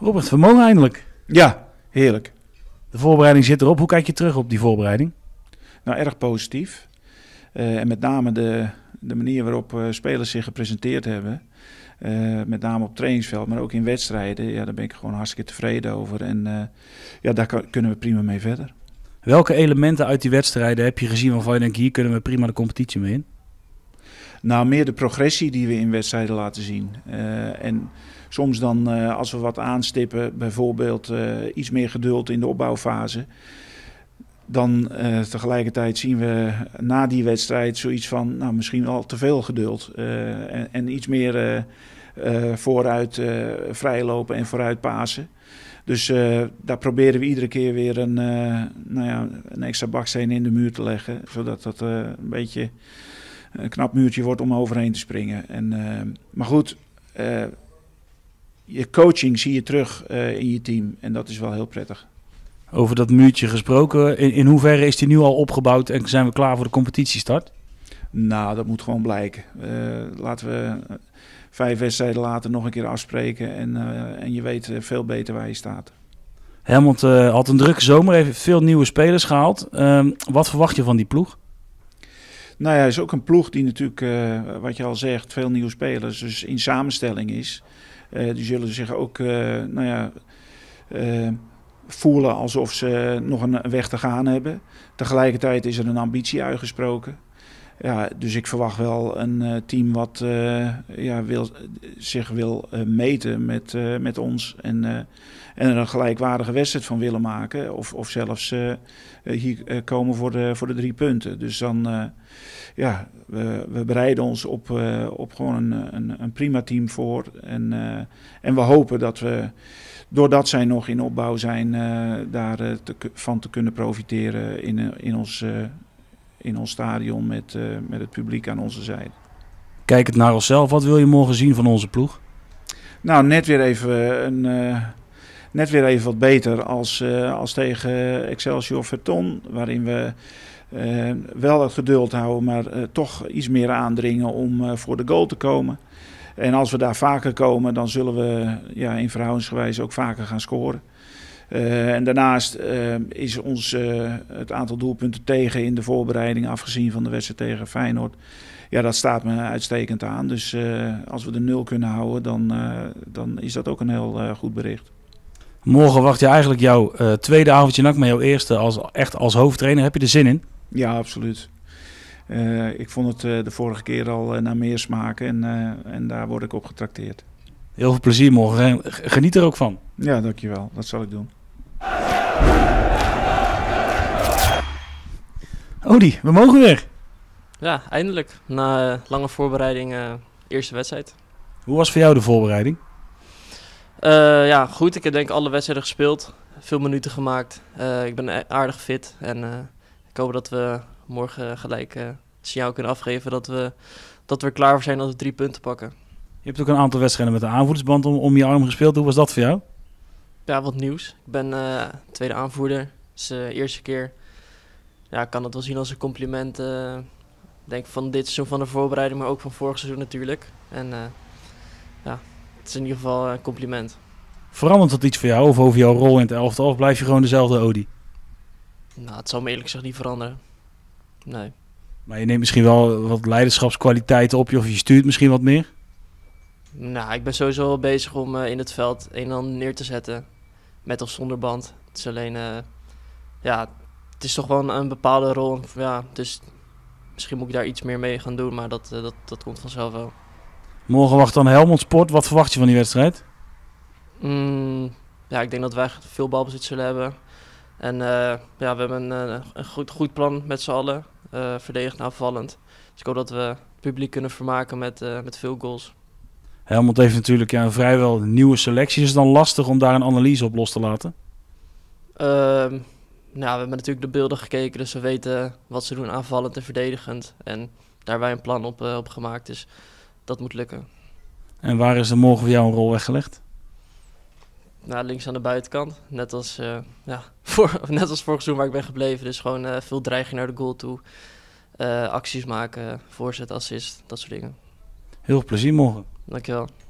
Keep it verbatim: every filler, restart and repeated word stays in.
Robert, we mogen eindelijk. Ja, heerlijk. De voorbereiding zit erop. Hoe kijk je terug op die voorbereiding? Nou, erg positief. Uh, en met name de, de manier waarop uh, spelers zich gepresenteerd hebben. Uh, met name op trainingsveld, maar ook in wedstrijden. Ja, daar ben ik gewoon hartstikke tevreden over. En uh, ja, daar kan, kunnen we prima mee verder. Welke elementen uit die wedstrijden heb je gezien waarvan je denkt, hier kunnen we prima de competitie mee in? Nou, meer de progressie die we in wedstrijden laten zien. Uh, en soms dan, uh, als we wat aanstippen, bijvoorbeeld uh, iets meer geduld in de opbouwfase. Dan uh, tegelijkertijd zien we na die wedstrijd zoiets van, nou, misschien al te veel geduld. Uh, en, en iets meer uh, uh, vooruit uh, vrijlopen en vooruit pasen. Dus uh, daar proberen we iedere keer weer een, uh, nou ja, een extra baksteen in de muur te leggen. Zodat dat uh, een beetje een knap muurtje wordt om overheen te springen. En, uh, maar goed, uh, je coaching zie je terug uh, in je team. En dat is wel heel prettig. Over dat muurtje gesproken, in, in hoeverre is die nu al opgebouwd en zijn we klaar voor de competitiestart? Nou, dat moet gewoon blijken. Uh, laten we vijf wedstrijden later nog een keer afspreken en, uh, en je weet uh, veel beter waar je staat. Helmond uh, had een drukke zomer, heeft veel nieuwe spelers gehaald. Uh, wat verwacht je van die ploeg? Nou ja, het is ook een ploeg die natuurlijk, uh, wat je al zegt, veel nieuwe spelers dus in samenstelling is. Uh, die zullen zich ook, uh, nou ja... Uh, voelen alsof ze nog een weg te gaan hebben. Tegelijkertijd is er een ambitie uitgesproken. Ja, dus ik verwacht wel een uh, team wat uh, ja, wil, zich wil uh, meten met, uh, met ons. En, uh, en er een gelijkwaardige wedstrijd van willen maken. Of, of zelfs uh, hier uh, komen voor de, voor de drie punten. Dus dan, uh, ja, we, we bereiden ons op, uh, op gewoon een, een, een prima team voor. En, uh, en we hopen dat we, doordat zij nog in opbouw zijn, uh, daar uh, te, van te kunnen profiteren in, uh, in, ons, uh, in ons stadion met, uh, met het publiek aan onze zijde. Kijk het naar onszelf. Wat wil je morgen zien van onze ploeg? Nou, net weer even, een, uh, net weer even wat beter als, uh, als tegen Excelsior Verton, waarin we uh, wel het geduld houden, maar uh, toch iets meer aandringen om uh, voor de goal te komen. En als we daar vaker komen, dan zullen we ja, in verhoudingsgewijs ook vaker gaan scoren. Uh, en daarnaast uh, is ons uh, het aantal doelpunten tegen in de voorbereiding, afgezien van de wedstrijd tegen Feyenoord, ja, dat staat me uitstekend aan. Dus uh, als we de nul kunnen houden, dan, uh, dan is dat ook een heel uh, goed bericht. Morgen wacht je eigenlijk jouw uh, tweede avondje N A C, maar jouw eerste als, echt als hoofdtrainer. Heb je er zin in? Ja, absoluut. Uh, ik vond het uh, de vorige keer al uh, naar meer smaken en, uh, en daar word ik op getrakteerd. Heel veel plezier morgen. Geniet er ook van. Ja, dankjewel. Dat zal ik doen. Odi, we mogen weer. Ja, eindelijk. Na uh, lange voorbereiding, uh, eerste wedstrijd. Hoe was voor jou de voorbereiding? Uh, ja, goed. Ik heb denk ik alle wedstrijden gespeeld. Veel minuten gemaakt. Uh, ik ben aardig fit. En uh, ik hoop dat we morgen gelijk uh, het signaal kunnen afgeven dat we, dat we er klaar voor zijn als we drie punten pakken. Je hebt ook een aantal wedstrijden met een aanvoerdersband om, om je arm gespeeld. Hoe was dat voor jou? Ja, wat nieuws. Ik ben uh, tweede aanvoerder. Het is de uh, eerste keer. Ja, ik kan het wel zien als een compliment. Uh, denk van dit seizoen van de voorbereiding, maar ook van vorig seizoen natuurlijk. En uh, ja, het is in ieder geval een compliment. Verandert dat iets voor jou of over jouw rol in het elftal? Of blijf je gewoon dezelfde Odi? Nou, het zal me eerlijk gezegd niet veranderen. Nee. Maar je neemt misschien wel wat leiderschapskwaliteiten op je of je stuurt misschien wat meer? Nou, ik ben sowieso wel bezig om uh, in het veld een en ander neer te zetten. Met of zonder band. Het is alleen, uh, ja, het is toch wel een, een bepaalde rol. Ja, dus misschien moet ik daar iets meer mee gaan doen, maar dat, uh, dat, dat komt vanzelf wel. Morgen wacht dan Helmond Sport. Wat verwacht je van die wedstrijd? Mm, ja, ik denk dat wij veel balbezit zullen hebben. En uh, ja, we hebben een, uh, een goed, goed plan met z'n allen. Uh, verdedigend en aanvallend. Dus ik hoop dat we het publiek kunnen vermaken met, uh, met veel goals. Helmond heeft natuurlijk ja, een vrijwel nieuwe selectie. Is het dan lastig om daar een analyse op los te laten? Uh, nou, we hebben natuurlijk de beelden gekeken, dus we weten wat ze doen aanvallend en verdedigend. En daar hebben wij een plan op, uh, op gemaakt, dus dat moet lukken. En waar is er morgen voor jou een rol weggelegd? Nou, links aan de buitenkant. Net als, uh, ja, voor, net als vorig seizoen waar ik ben gebleven. Dus gewoon uh, veel dreiging naar de goal toe. Uh, acties maken, voorzet, assist, dat soort dingen. Heel veel plezier morgen. Dankjewel.